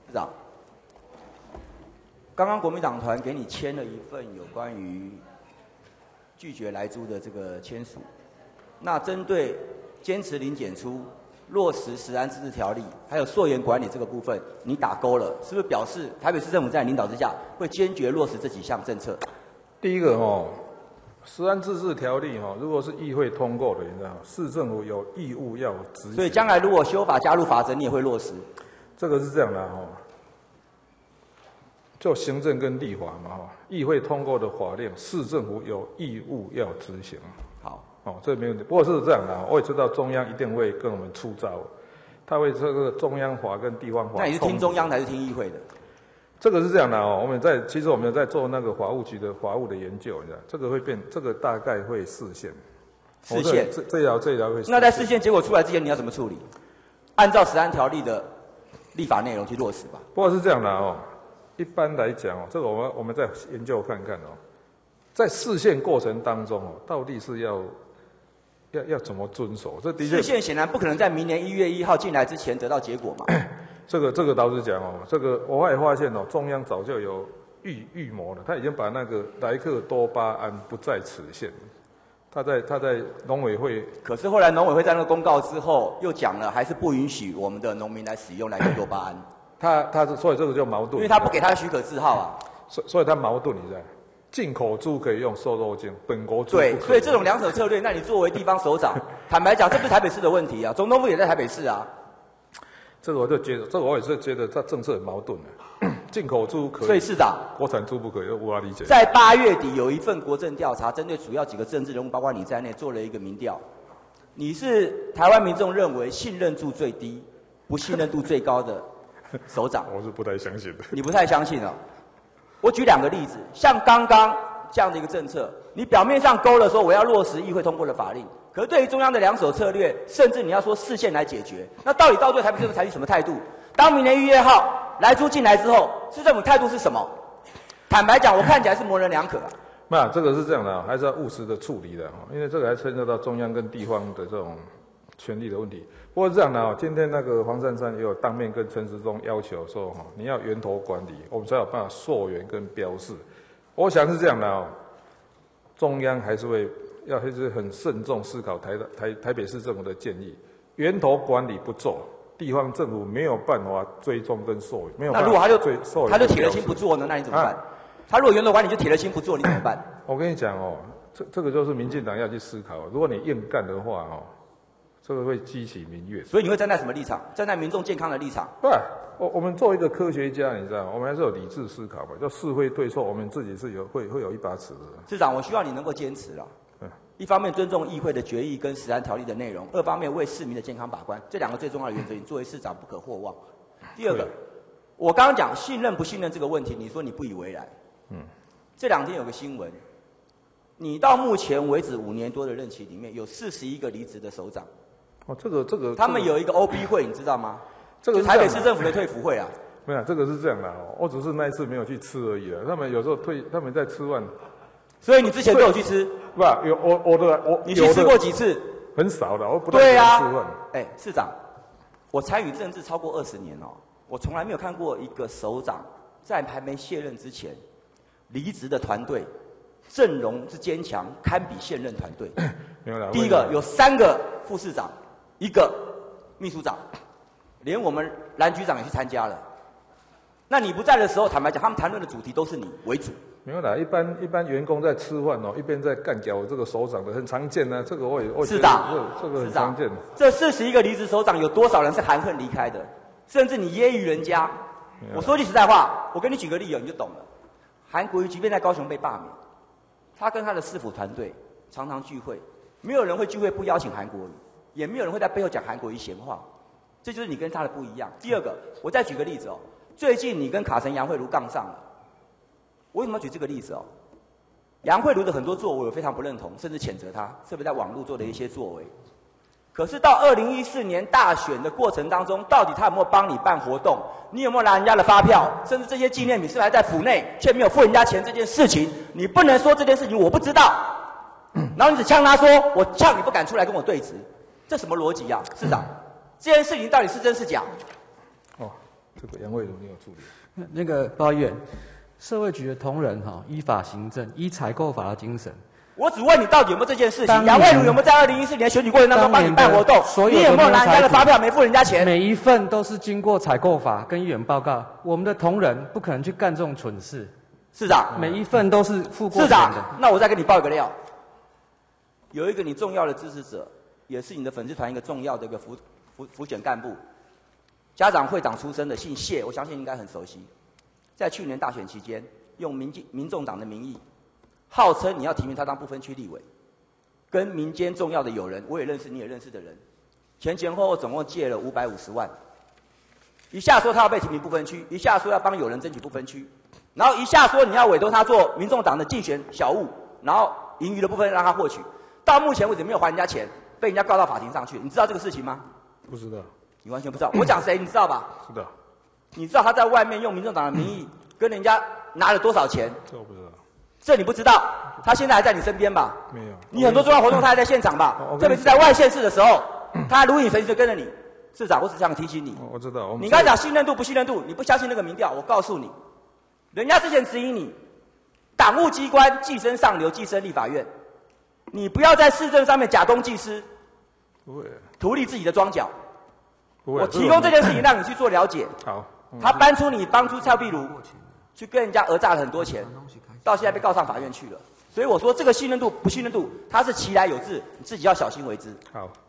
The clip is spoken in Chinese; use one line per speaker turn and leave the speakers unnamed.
市长，刚刚国民党团给你签了一份有关于拒绝莱猪的这个签署，那针对坚持零检出、落实食安自治条例，还有溯源管理这个部分，你打勾了，是不是表示台北市政府在你领导之下会坚决落实这几项政策？
第一个食安自治条例如果是议会通过的，你知道，市政府有义务要执行。
所以将来如果修法加入法则，你也会落实。
这个是这样的就行政跟立法嘛议会通过的法令，市政府有义务要执行。
好，
这没问题。不过是这样的我也知道中央一定会跟我们出招，他会这个中央法跟地方法。
那你是听中央还是听议会的？这
个是这样的其实我们在做那个法务局的法务的研究，这个会变，这个大概会释宪。
释宪，
这条会。
那在释宪结果出来之前，你要怎么处理？按照食安条例的立法内容去落实吧。
不过是这样的一般来讲这个我们再研究看看在释宪过程当中到底是要怎么遵守？这的确，
释宪显然不可能在明年1月1号进来之前得到结果嘛。
这个倒是讲这个我还发现中央早就有预谋了，他已经把那个莱克多巴胺不在此限。他在农委会，
可是后来农委会在那个公告之后又讲了，还是不允许我们的农民来使用莱克多巴胺。
所以这个就矛盾，
因为他不给他许可字号啊。
所以他矛盾，你知道？进口猪可以用瘦肉精，本国猪不可以。
对，所以这种两手策略，那你作为地方首长，坦白讲，这不是台北市的问题啊，总统府也在台北市啊。
这个我也是觉得他政策很矛盾的。进口猪可以，
所以市长，
国产猪不可以，无法理解。
在8月底有一份国政调查，针对主要几个政治人物，包括你在内，做了一个民调。你是台湾民众认为信任度最低、不信任度最高的首长。
我是不太相信的。
你不太相信啊？我举2个例子，像刚刚这样的一个政策，你表面上勾了说我要落实议会通过的法令，可是对于中央的两手策略，甚至你要说释宪来解决，那到底到最后台北市政府采取什么态度？当明年1月号莱猪进来之后，市政府态度是什么？坦白讲，我看起来是模棱两可啊。
那这个是这样的还是要务实的处理的因为这个还牵涉到中央跟地方的这种权力的问题。不过是这样的今天那个黄珊珊也有当面跟陈时中要求说你要源头管理，我们才有办法溯源跟标示。我想是这样的中央还是很慎重思考台北市政府的建议，源头管理不做，地方政府没有办法追踪跟溯源，没有办法。
那如果他就铁了心不做呢？那你怎么办？他如果源头管理就铁了心不做，你怎么办？
我跟你讲这个就是民进党要去思考，如果你硬干的话这个会激起民怨。
所以你会站在什么立场？站在民众健康的立场？
不，我们作为一个科学家，你知道吗？我们还是有理智思考嘛，叫是非对错，我们自己是会有一把尺的。
市长，我希望你能够坚持了。一方面尊重议会的决议跟食安条例的内容，二方面为市民的健康把关，这2个最重要的原则，你作为市长不可或忘。第二个，我刚刚讲信任不信任这个问题，你说你不以为然。这2天有个新闻，你到目前为止5年多的任期里面，有41个离职的首长。
这个
他们有一个 OB 会，你知道吗？
这个
是台北市政府的退服会啊。
没有，这个是这样的我只是那一次没有去吃而已他们有时候他们在吃饭。
所以你之前都有去吃？
不，
你去吃过几次？
很少的，我不太喜欢吃饭。
市长，我参与政治超过20年我从来没有看过一个首长在还没卸任之前，离职的团队阵容之坚强，堪比现任团队。第一个有3个副市长，1个秘书长，连我们蓝局长也去参加了。那你不在的时候，坦白讲，他们谈论的主题都是你为主。
没有啦，一般员工在吃饭一边在干掉这个首长的，很常见这个我
市长，
这个很常见。
这41个离职首长有多少人是含恨离开的？甚至你揶揄人家。我说句实在话，我跟你举个例你就懂了。韩国瑜即便在高雄被罢免，他跟他的市府团队常常聚会，没有人会聚会不邀请韩国瑜，也没有人会在背后讲韩国瑜闲话。这就是你跟他的不一样。第二个，我再举个例子最近你跟卡神杨惠如杠上了。我为什么要举这个例子杨惠如的很多作为我非常不认同，甚至谴责他，特别在网络做的一些作为。可是到2014年大选的过程当中，到底他有没有帮你办活动？你有没有拿人家的发票？甚至这些纪念品是不是还在府内，却没有付人家钱这件事情，你不能说这件事情我不知道，然后你只呛他说我呛你不敢出来跟我对质，这什么逻辑啊？市长，这件事情到底是真是假？
这个杨慧如你有处理？
那个报告议员，社会局的同仁依法行政，依采购法的精神。
我只问你到底有没有这件事情？杨慧茹有没有在2014年选举过程当中帮你办活动？你有没有拿人家的发票没付人家钱？
每一份都是经过采购法跟议员报告，我们的同仁不可能去干这种蠢事。
市长，
每一份都是付过钱的。
市长，那我再给你爆一个料，有一个你重要的支持者，也是你的粉丝团一个重要的一个辅选干部，家长会长出身的，姓谢，我相信应该很熟悉。在去年大选期间，用民众党的名义，号称你要提名他当不分区立委，跟民间重要的友人，我也认识你也认识的人，前后总共借了550万，一下说他要被提名不分区，一下说要帮友人争取不分区，然后一下说你要委托他做民众党的竞选小物，然后盈余的部分让他获取，到目前为止没有还人家钱，被人家告到法庭上去，你知道这个事情吗？
不知道。
你完全不知道。我讲谁你知道吧？
知道。
你知道他在外面用民众党的名义跟人家拿了多少钱？
这我不知道。
这你不知道？他现在还在你身边吧？
没有。
你很多重要活动他还在现场吧？特别是在外县市的时候，他如影随形的跟着你。市长，我只想提醒你。
我知道。
你刚才讲信任度不信任度，你不相信那个民调，我告诉你，人家之前质疑你，党务机关寄生上流，寄生立法院，你不要在市政上面假公济私，
不会，
图利自己的庄脚。
不会。
我提供这件事情让你去做了解。
好。
他搬出你帮出蔡壁如，去跟人家讹诈了很多钱，到现在被告上法院去了。所以我说这个信任度不信任度，它是其来有自，你自己要小心为之。
好。